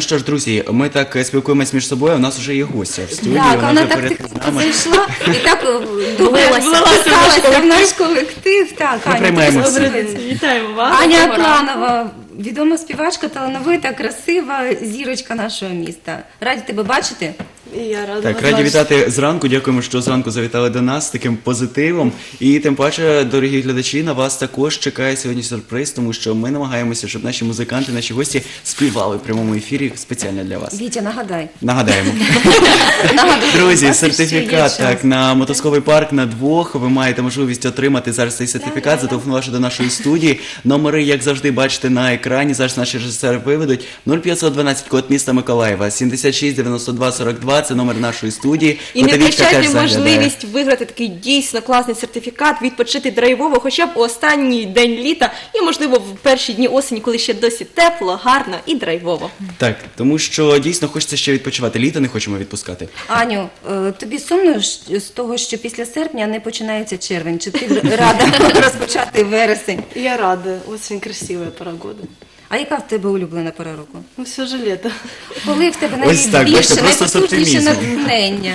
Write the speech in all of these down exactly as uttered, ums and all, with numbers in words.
Ну що ж, друзі, ми так е, спілкуємось між собою, у нас вже є гостя в студії, Так, вона вже так поряд тихо з нами. зайшла і так добре вписалася в наш колектив. Так, Ми Аня, приймаємо ти всіх. подивися. Вітаємо вас. Аня Доброго ранку. Атланова, відома співачка, талановита, красива зірочка нашого міста. Раді тебе бачити. І я рада Так, вас раді бачити. вітати зранку. Дякуємо, що зранку завітали до нас з таким позитивом. І тим паче, дорогі глядачі, на вас також чекає сьогодні сюрприз, тому що ми намагаємося, щоб наші музиканти, наші гості співали в прямому ефірі спеціально для вас. Вітя, нагадай. Нагадаємо. Нагадай, у Друзі, вас ще є сертифікат час. так, на мотузковий парк на двох. Ви маєте можливість отримати зараз цей сертифікат, зателефонувавши до нашої студії. Номери, як завжди, бачите на екрані. Зараз наші режисери виведуть. нуль п'ятсот дванадцять, код міста Миколаєва, сімдесят шість дев'яносто два сорок два. Це номер нашої студії. І не Котовічка теж втрачайте заглядає. можливість виграти такий дійсно класний сертифікат, відпочити драйвово, хоча б у останній день літа і, можливо, в перші дні осені, коли ще досі тепло, гарно і драйвово. Так, тому що дійсно хочеться ще відпочивати. Літо не хочемо відпускати. Аню, е, тобі сумно ж з того, що після серпня не починається червень? Чи ти рада розпочати вересень? Я рада, очень красивая пора года. А яка в тебе улюблена пора року? Ну, все же лето. Коли в тебе Ось так, бачите, найбільше, просто з найпотужніше оптимізмом. натхнення?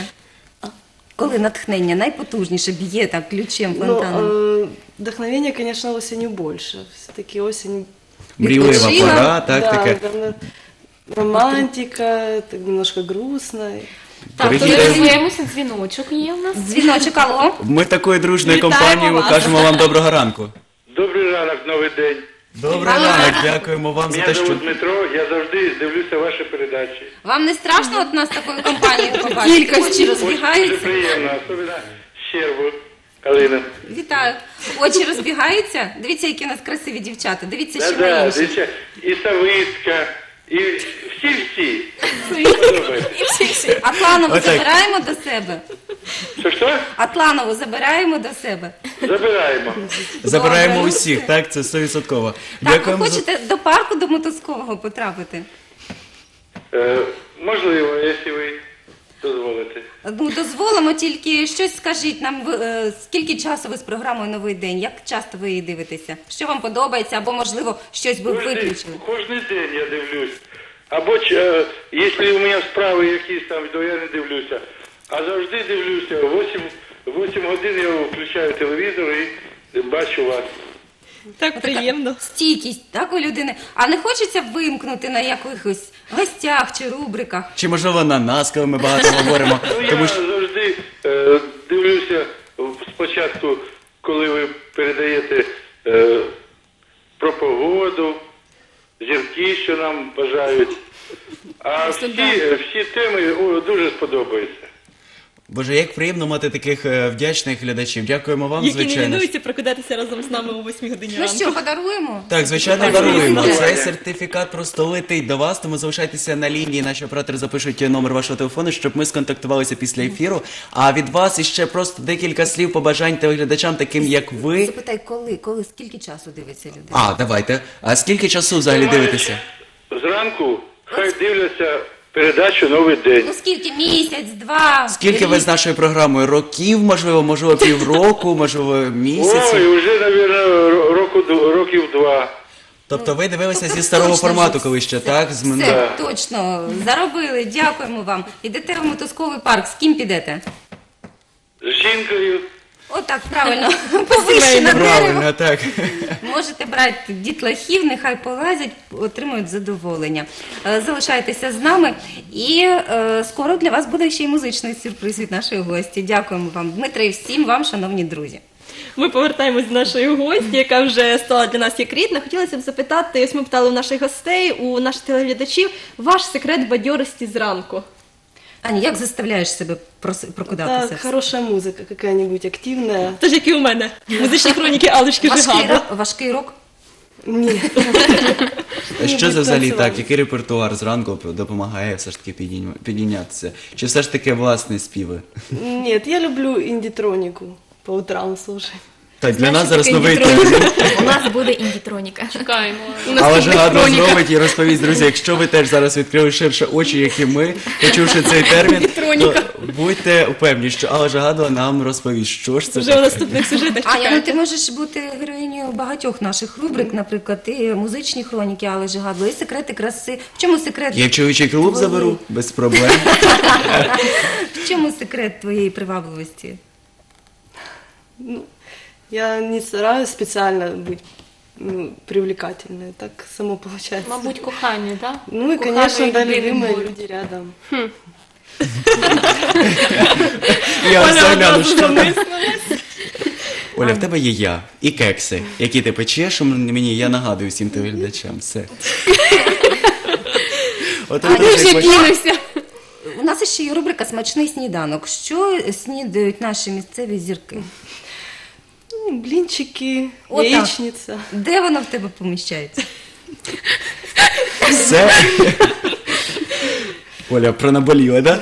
Коли натхнення найпотужніше б'є так ключем, Но фонтаном? э, вдохновения, конечно, осенью больше. Все-таки осень... Мрійлива Відпочила? пора, так, да, таке. там, э, романтика, так немножко грустно. Так, Дорогі то друзі. реєструємося, дзвіночок є у нас. Дзвіночок, алло? Ми такою дружною Вітаємо компанією вас. кажемо вам доброго ранку. Добрий ранок, новий день. Добрий ранок, дякуємо вам за Мене те, що... зовут Дмитро, я завжди дивлюся ваші передачі. Вам не страшно от нас такою компанією побачити? Кількості. Очі Дуже розбігаються? приємно, особливо Щербу, Калина. Вітаю. Очі розбігаються? Дивіться, які у нас красиві дівчата. Дивіться, Да, що да, ви інші. дивіться, і Савицька, і всі-всі. Подобається. Атланову Отак. забираємо до себе. Що, що? Атланову забираємо до себе. Забираємо. Забираємо Добре. усіх, так, це сто відсотків. Так, ви Дякуємо за... хочете до парку до мотузкового потрапити? Е, можливо, якщо ви дозволите. Ну, дозволимо, тільки щось скажіть нам, ви, е, скільки часу ви з програмою «Новий день», як часто ви її дивитеся? Що вам подобається, або, можливо, щось би Кожний, виключили? кожний день я дивлюсь. Або, ч- е, якщо у мене справи якісь там, то я не дивлюся. А завжди дивлюся. вісім годин я включаю телевізор і бачу вас. Так приємно. Стійкість, так, у людини. А не хочеться вимкнути на якихось гостях чи рубриках? Чи, можливо, на нас, коли ми багато говоримо. Ну, Тому я що... завжди е, дивлюся спочатку, коли ви передаєте е, про погоду, зірки, що нам бажають. А всі, всі теми о, дуже сподобаються. Боже, як приємно мати таких е, вдячних глядачів. Дякуємо вам, Які не звичайно. лінуються прокидатися разом з нами о восьмій годині Ну ранку. що, подаруємо? Так, звичайно, Так, даруємо. так. Цей сертифікат просто летить до вас, тому залишайтеся на лінії. Наші оператори запишуть номер вашого телефону, щоб ми сконтактувалися після ефіру. А від вас іще просто декілька слів побажань телеглядачам, таким як ви. Запитай, коли, коли, скільки часу дивиться людина? А, давайте. А скільки часу взагалі дивитеся? Зранку хай дивляться передачу «Новий день». Ну скільки? Місяць, два? Скільки ви рік? з нашою програмою? Років, можливо, можливо, півроку, можливо, Ой, місяців? вже, мабуть, року, років два. Тобто ви дивилися Тобто зі старого точно формату, ж коли ще, все- так? З Все, минулого. точно, заробили, дякуємо вам. Ідете в мотузковий парк, з ким підете? З жінкою. Отак, правильно, повище на дерево. Правильно, так. Можете брати дітлахів, нехай полазять, отримують задоволення. Е, Залишайтеся з нами, і е, скоро для вас буде ще й музичний сюрприз від нашої гості. Дякуємо вам, Дмитре, і всім вам, шановні друзі. Ми повертаємось до нашої гості, яка вже стала для нас як рідна. Хотілося б запитати, ось ми питали у наших гостей, у наших телеглядачів, ваш секрет бадьорості зранку. Аня, як заставляєш себе прос- прокидатися? Так, хорошая музыка какая-нибудь активная. Тож, як і у мене. Музичні хроніки Аллочки Важкий, Жигаду. ро- важкий рок? Нет. Що це взагалі танцювати. так? Який репертуар зранку допомагає все ж таки підійня- підійнятися? Чи все ж таки власні співи? Нет, я люблю индитронику по утрам слушать. Так, для нас що зараз таке новий індітроніка? термін. У нас буде індітроніка. Чекаємо. Але ж гадно зробить і розповість, друзі, якщо ви теж зараз відкрили ширше очі, як і ми, почувши цей термін, то будьте впевнені, що Алла Жагадова нам розповість, що ж це Вже у таке. наступних сюжетах Аня, ну чекайте. ти можеш бути героїнею у багатьох наших рубрик, наприклад, і музичні хроніки Алли Жигадло, і секрети краси. В чому секрет? Я в чоловічий клуб твоєї- заберу, без проблем. В чому секрет твоєї привабливості? Ну, я не стараюсь специально быть ну, привлекательной, так само получается. Мабуть, кохання, так? Ну и, Кохання конечно, да, людини любимые поруч. люди рядом. Я ось загляну, що... Оля, в тебе є я і кекси, які ти печеш мені, я нагадую всім телеглядачам. Все. От А це ти вже вже хоч- кинувся. У нас ще є рубрика «Смачний сніданок». Що снідають наші місцеві зірки? Ну, блинчики, Вот так. яичница. Де воно в тебе поміщається? Все. Оля, пронаболіла, да?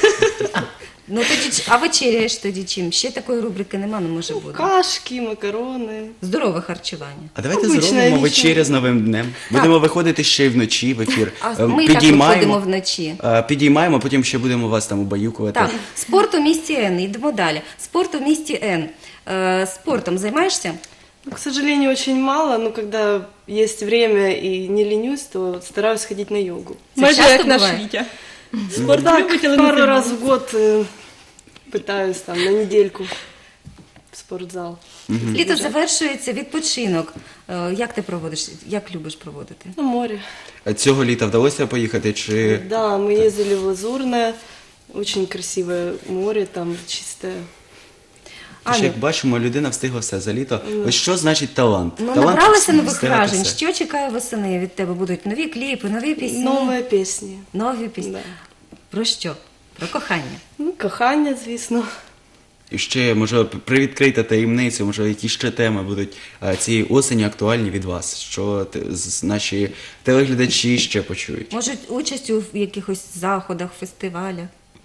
Ну тоді, ч- а вечеряєш тоді чим? Ще такої рубрики нема, не може бути. Кашки, макароны. Здорове харчування. А давайте Обична зробимо річ. вечеря з новим днем. Будемо виходити ще й вночі в ефір. А Е, ми і так виходимо вночі. е, Підіймаємо, потім ще будемо вас там убаюкувати. Так, спорт у місті Н. Йдемо далі. Спорт у місті Н. Е, Спортом займаєшся? Ну, к сожалению, очень мало, но когда есть время и не ленюсь, то стараюсь ходить на йогу. Це Майже часто як наш буває? Вітя. Спорт Так, любить, але не пару раз займається. в год э, пытаюсь там на недельку в спортзал. Літо завершується, відпочинок. Е, Як ти проводиш? Як любиш проводити? На море. А цього літа вдалося поїхати чи... Да, мы ездили в Лазурное. Очень красивое море, там чистое. Тож, Аню, як бачимо, людина встигла все за літо. Ось що значить талант? ну Талант набралися нових встигати вражень. все. Що чекає восени від тебе? Будуть нові кліпи, нові пісні? Новые песни. Нові пісні. Да. Про що? Про кохання. Ну, кохання, звісно. І ще, може, привідкрийте таємницю, може, які ще теми будуть е, цієї осені актуальні від вас, що те- з- наші телеглядачі ще почують. Можуть участь у якихось заходах, фестивалях.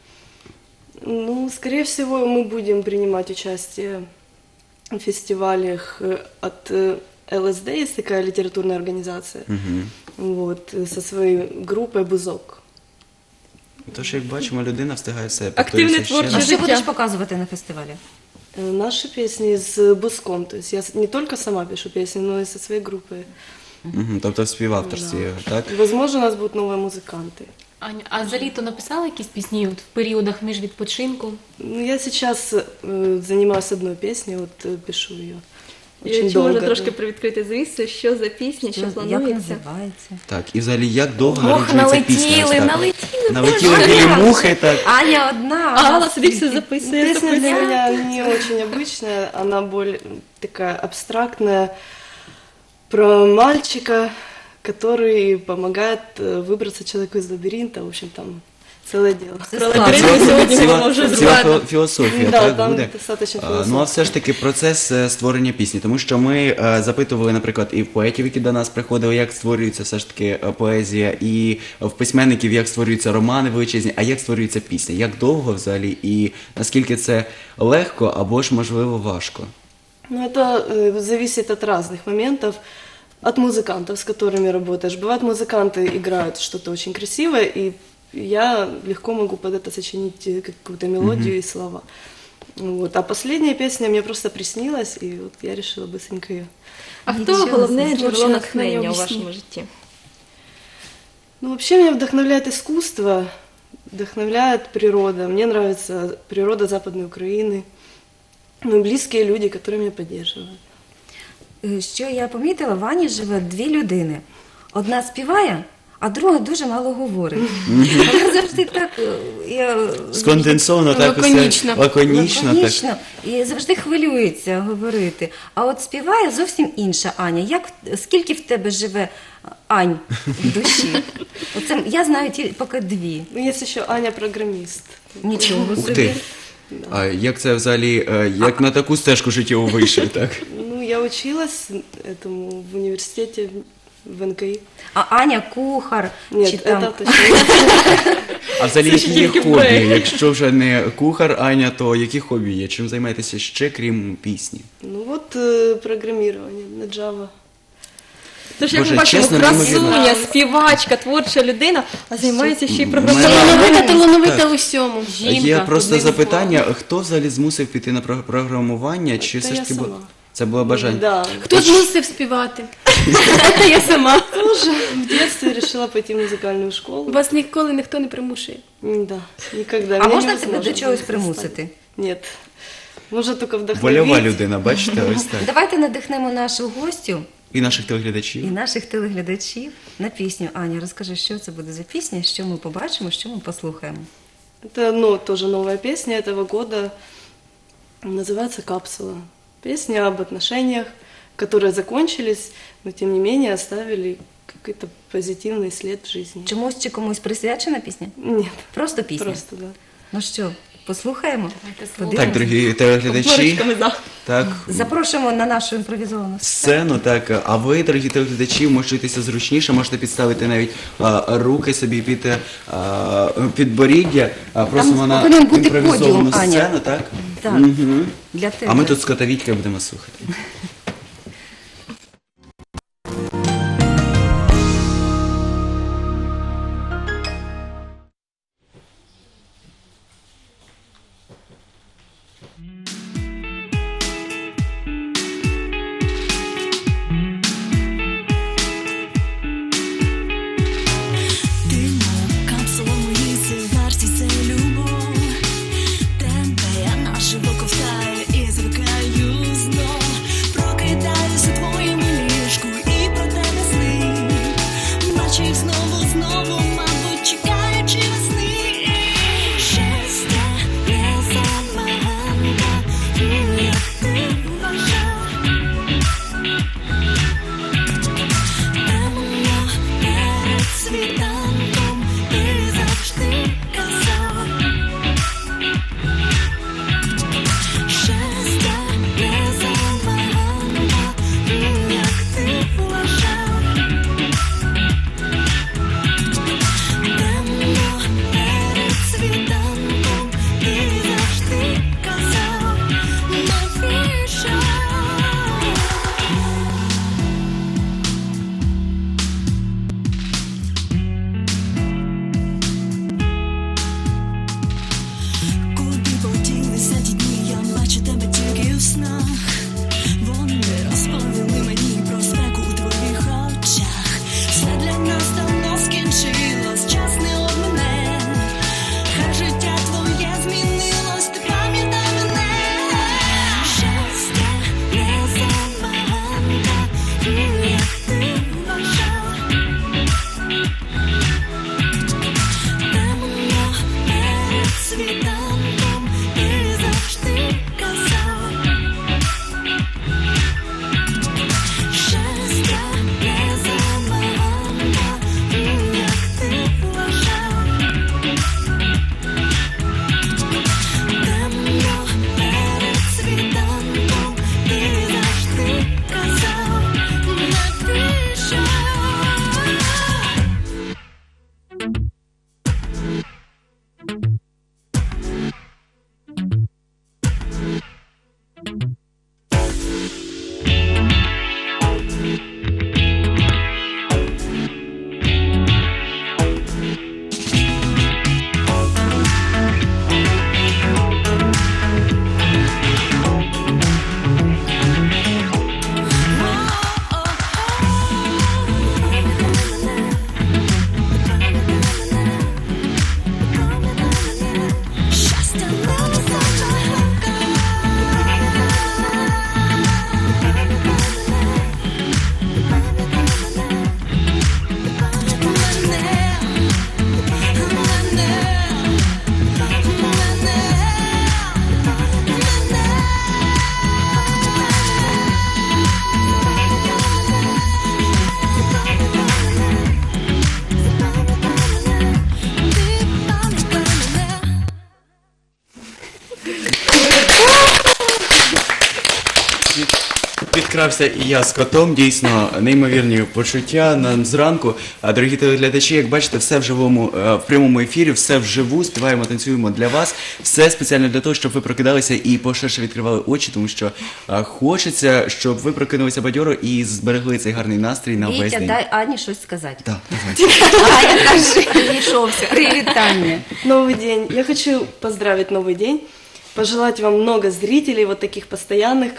Ну, скорее всего, мы будем принимать участие в фестивалях э, от э, эл эс дэ, есть такая литературная организация, вот, э, со своей группой «Бузок». Тож, як бачимо, людина встигає все. Активне повторюся ще творче А раз. що життя. будеш показувати на фестивалі? Э, Наши песни с Бузком, то есть я с- не только сама пишу песни, но и со своей группой. Мгм, тобто в співавторстві, так? И, возможно, у нас будут новые музыканты. Аня, а за літо написала якісь пісні от в періодах між відпочинком? Ну, я сейчас э, занимаюсь одной песней, вот э, пишу ее. І Очень чи можна долго. трошки да. привідкрити завісу, що за пісня, що Як планується? називається? Так, і взагалі, як довго Ох, народжується пісня? налетіли, Ось так. налетіли, Налетіли Боже, білі Аня, мухи, так. Аня одна. А у Алла нас собі скільки? все записує. Песня для записує. меня не очень обычная, она более такая абстрактная, про мальчика, который помогает э, выбраться человеку из лабиринта, в общем, там целое дело. Це Про складно. лабіринт ми сьогодні Ціла, будемо вже ціла згадувати. фі- філософія, Да, так, там буде? достатньо А, Ну, а філософія. все ж таки процес е, створення пісні, тому що ми е, запитували, наприклад, і в поетів, які до нас приходили, як створюється все ж таки е, поезія, і в письменників, як створюються романи величезні, а як створюється пісня, як довго взагалі, і наскільки це легко або ж, можливо, важко. Ну, это э, зависит от разных моментов, от музыкантов, с которыми работаешь. Бывают музыканты играют что-то очень красивое, и я легко могу под это сочинить э, какую-то мелодию и слова. Вот. А последняя песня мне просто приснилась, и вот я решила быстренько ее. А хто Нічого, головне це джерело творче натхнення у натхнення, вашому житті? Ну, вообще меня вдохновляет искусство, вдохновляет природа. Мне нравится природа Западной Украины. Ну, и близкие люди, которые меня поддерживают. Е, Що я помітила, в Ані живе дві людини. Одна співає, а друга дуже мало говорить. Вона завжди так е, я, Сконденсовано, так, Лаконічно. усе лаконічно, так. лаконічно і завжди хвилюється говорити. А от співає зовсім інша Аня. Як, скільки в тебе живе Ань в душі? Оце, я знаю ті, поки дві. Ну, есть еще Аня программист. Нічого Ух собі. ти. А як це взагалі, е, як на таку стежку життєву вийшли, так? Ну, я училась этому в университете в эн ка і. А Аня кухар Нет, чи там это точно. А взагалі, Це ще які є тільки хобі? проект. Якщо вже не кухар Аня, то які хобі є? Чим займаєтеся ще, крім пісні? Ну вот э, программирование на Java. Тож, як Боже, ми бачимо, чесно, неймовірно. красуня, співачка, творча людина, а займається ще й Мене- програмуванням. Талановита, талановита у всьому. Жінка. Є просто одним запитання, хто взагалі змусив піти на про- програмування, чи Та все ж я таки бу- сама. Це було бажання. Да. Хто змусив співати? Це я сама. Тоже в детстве решила пойти в музыкальную школу. Вас ніколи ніхто не примушує. М, Да, никогда. А Меня можна тебе невозможно до чогось было примусити? заставить. Нет. Можно только вдохновить. Вольова людина, бачите, ось так. Давайте надихнемо нашу гостю І наших і телеглядачів. наших телеглядачів на пісню. Аня, розкажи, що це буде за пісня, що ми побачимо, що ми послухаємо. Это, ну, тоже новая песня этого года. Называется «Капсула». Песня об отношениях, которые закончились, но тем не менее оставили какой-то позитивный след в жизни. Чомусь чи комусь присвячена пісня? Нет, Просто пісня. просто, да. Ну що, послухаємо? Так, Подивимося? дорогі телеглядачі, Обморочками за. так, Запрошуємо на нашу імпровізовану сцену, так, а ви, дорогі телеглядачі, можете зручніше, можете підставити навіть а, руки собі під а, підборіддя, а, просимо на повинен бути імпровізовану подіум, Аня. сцену, так? Так, Мгм. для тебе. А ми тут з Котовідька будемо слухати. Ти моя капсула, моїй сигарці, це любов. Тебе я наживо ковтаю і звикаю знов. Прокидаюсь у твоєму ліжку і про тебе сни. Бачу їх знову, знову, мабуть, чекаючи весни. Щастя є забагато, як ти вважав. Темно перед світанком ти завжди казав. Щастя не забагато, як ти вважав. Темно перед світанком ти завжди казав. Навіщо? Куди поділися ті дні, я бачу тебе тільки у снах. Вони розповіли мені про спеку у твоїх очах. Все для нас давно скінчилось, час не обмине. Хай життя твоє змінилось, ти пам'ятай мене. Щастя не забагато, як ти вважав. Темно перед світанком ти завжди казав. Щастя не забагато, як ти вважав. Темно перед світанком ти завжди казав. Навіщо? Щастя не Підкрався і я з котом, дійсно, неймовірні почуття нам зранку. А, дорогі телеглядачі, як бачите, все в живому, е, в прямому ефірі, все вживу, співаємо, танцюємо для вас. Все спеціально для того, щоб ви прокидалися і поширше відкривали очі, тому що е, хочеться, щоб ви прокинулися бадьоро і зберегли цей гарний настрій на весь Вітя, день. дай Ані щось сказати. Так, давайте. Аня, кажи, прийшовся. Привітання. Новый день. Я хочу поздравить новый день, пожелать вам много зрителей, вот таких постоянных, как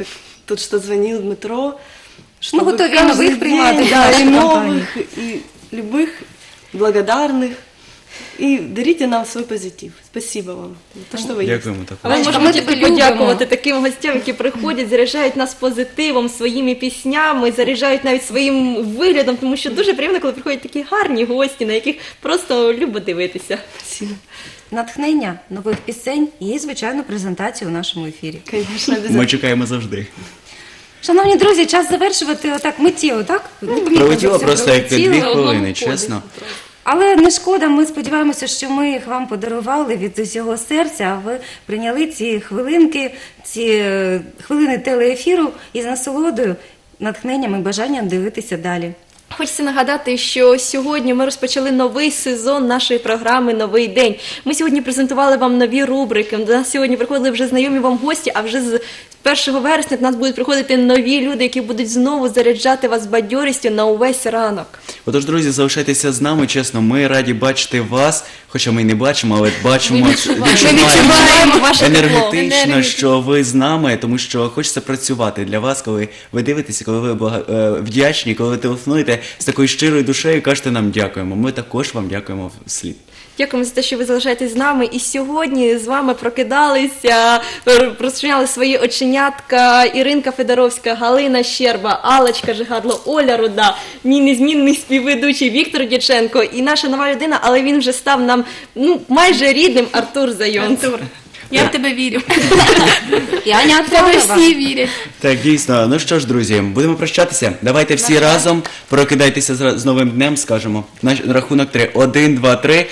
тот, что звонил в метро. Мы чтобы готовы каждый новых день, примат в да, нашей и компании. новых, и любых благодарных. И дарите нам свой позитив. Спасибо вам за то, что вы есть. Дякуємо А також. ми Бачите, можемо ми тільки тебе любимо. подякувати таким гостям, які приходять, заряджають нас позитивом, своїми піснями, заряджають навіть своїм виглядом, тому що дуже приємно, коли приходять такі гарні гості, на яких просто любо дивитися. Спасибо. Натхнення нових пісень і, звичайно, презентацію у нашому ефірі. Конечно, обязательно. Ми чекаємо завжди. Шановні друзі, час завершувати отак миттєво, так? Пролетіло просто як дві Пролетіло. хвилини, чесно. Але не шкода, ми сподіваємося, що ми їх вам подарували від усього серця, а ви прийняли ці хвилинки, ці е, хвилини телеефіру із насолодою, натхненням і бажанням дивитися далі. Хочеться нагадати, що сьогодні ми розпочали новий сезон нашої програми «Новий день». Ми сьогодні презентували вам нові рубрики, до нас сьогодні приходили вже знайомі вам гості, а вже з першого вересня до нас будуть приходити нові люди, які будуть знову заряджати вас бадьорістю на увесь ранок. Отож, друзі, залишайтеся з нами, чесно, ми раді бачити вас, хоча ми й не бачимо, але бачимо, відчуваємо ваше тепло, енергетично, енергію. що ви з нами, тому що хочеться працювати для вас, коли ви дивитеся, коли ви блага- е, вдячні, коли ви телефонуєте з такою щирою душею, кажете нам дякуємо. Ми також вам дякуємо вслід. Дякуємо за те, що ви залишаєтесь з нами. І сьогодні з вами прокидалися, розчиняли свої оченятка Іринка Федоровська, Галина Щерба, Аллочка Жигадло, Оля Руда, мій незмінний співведучий Віктор Дяченко і наша нова людина, але він вже став нам ну майже рідним, Артур Зайонц. Я в тебе вірю. І Аня В тебе Антонова. всі вірять. Так, дійсно. Ну що ж, друзі, будемо прощатися. Давайте всі разом прокидайтеся з з новим днем, скажемо. На рахунок три. Один, два, три.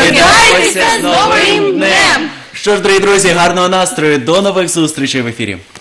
Прокидайтеся з новим днем! Що ж, дорогі друзі, гарного настрою. До нових зустрічей в ефірі.